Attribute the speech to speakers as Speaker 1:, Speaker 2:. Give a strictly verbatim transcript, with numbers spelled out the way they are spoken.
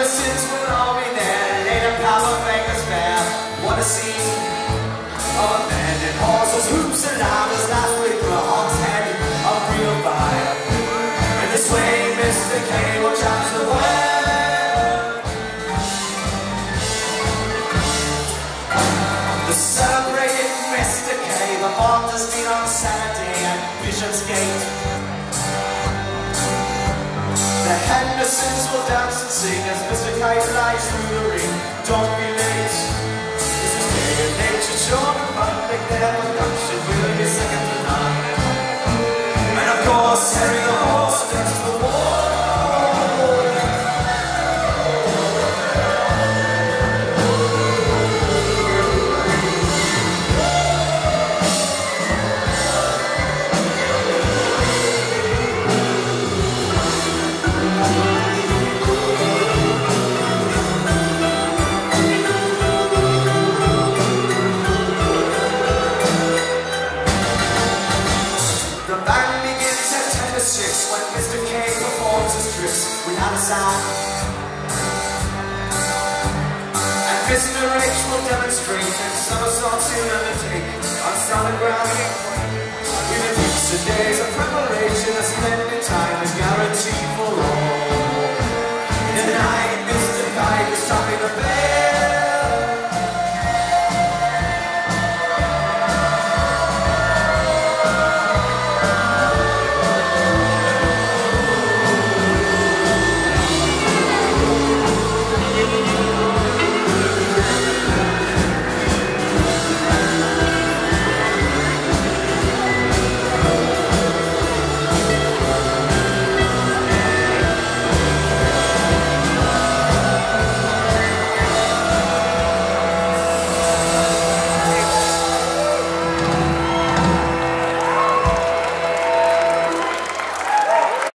Speaker 1: Hendersons will all be there. Later power makers fair. What a scene of abandoned horses, hoops and ladders. Last week through a hogshead of real fire. And this way, Mister K will charge the world. The celebrated Mister K, the bond has been on Saturday at Bishopsgate. The Hendersons will dance and sing as Mister Kite glides through the ring. Don't be late. This is day and nature, shown in public. Their production will be second to none. And of course, Harry the horse takes the war. When Mister K performs his tricks without a sound, and Mister H will demonstrate and somersaults he'll undertake on solid ground.